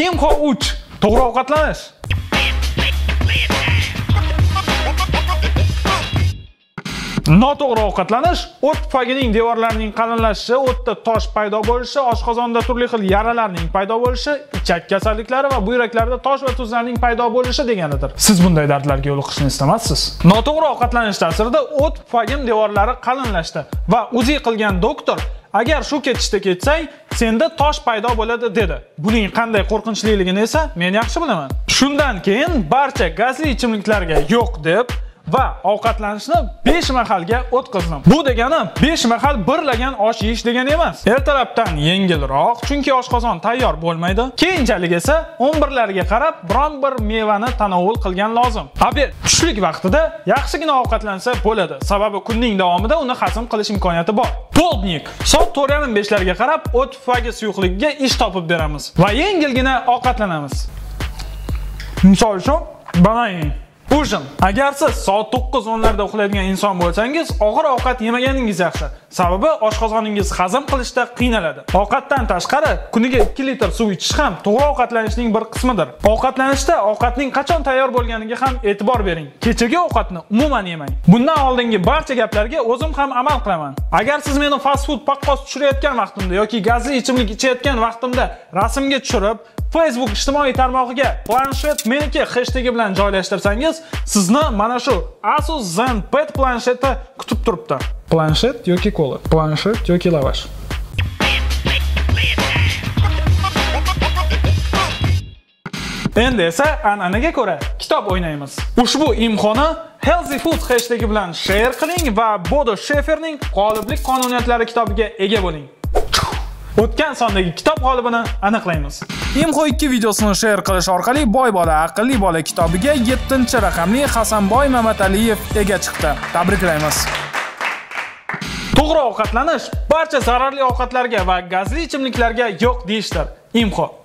IMHO 3. To'g'ri ovqatlanish. Noto'g'ri ovqatlanish o't pufagining devorlarining qalinlashishi, o'tda tosh paydo bo'lishi, oshqozonda turli xil yaralarning paydo bo'lishi, ichak kasalliklari va buyraklarda tosh va tuzlarning paydo bo'lishi deganidir. Siz bunday dardlarga yo'liqishni istamassiz. Noto'g'ri ovqatlanish ta'sirida o't pufagim devorlari qalinlashdi va uzi qilgan doktor agar shu ketishda ketsang, senda tosh paydo bo'ladi dedi. Buning qanday qo'rqinchliligini esa men yaxshi bilaman. Shundan keyin barcha gazli ichimliklarga yo'q deb va ovqatlanishni 5 mahalga o'tkazdim. Bu degani 5 mahal birlagan osh yeyish degani emas. Ertalabdan yengilroq, chunki oshqozon tayyor bo'lmaydi. Keyinchalik esa 11larga qarab biron bir mevani tanovul qilgan lozim. Obed tushlik vaqtida yaxshigina ovqatlansa bo'ladi. Sababi kunning davomida uni hazm qilish imkoniyati bor. Poldnik soat 4:30larga qarab o't pufagi suyuqligiga ish topib beramiz va yengilgina ovqatlanamiz. Misol uchun, banana Ujin. Agar siz soat 9-10larda uxlaydigan inson bo'lsangiz, og'ir ovqat yemaganingiz yaxshi. Sababi oshqozoningiz hazm qilishda qiynaladi. Ovqatdan tashqari kuniga 2 litr suv ichish ham to'g'ri ovqatlanishning bir qismidir. Ovqatlanishda ovqatning qachon tayyor bo'lganiga ham e'tibor bering. Kechagi ovqatni umuman yemang. Bundan oldingi barcha gaplarga o'zim ham amal qilaman. Agar siz meni fast food paqqos tushirayotgan vaqtimda yoki gazli ichimlik ichayotgan vaqtimda rasmga tushirib Facebook ijtimoiy tarmog'iga planshet meniki hashtagi bilan joylashtirsangiz, sizni mana shu Asus ZenPad plansheti kutib turibdi. Planshet yoki kola, planshet yoki lavash. Endi esa an'anaga ko'ra kitob o'ynaymiz. Ushbu imkonni Healthy Food hashtagi bilan share qiling va Bodo Sheferning G'oliblik qonuniyatlari kitobiga ega bo'ling. O'tgan sondagi kitob g'olibini aniqlaymiz. IMHO 2 videosini share qilish orqali Boy bola, aqlli bola kitobiga 7-raqamli Hasanboy Mamataliyev ega chiqdi. Tabriklaymiz. To'g'ri ovqatlanish barcha zararli ovqatlarga va gazli ichimliklarga yo'q deyishdir. IMHO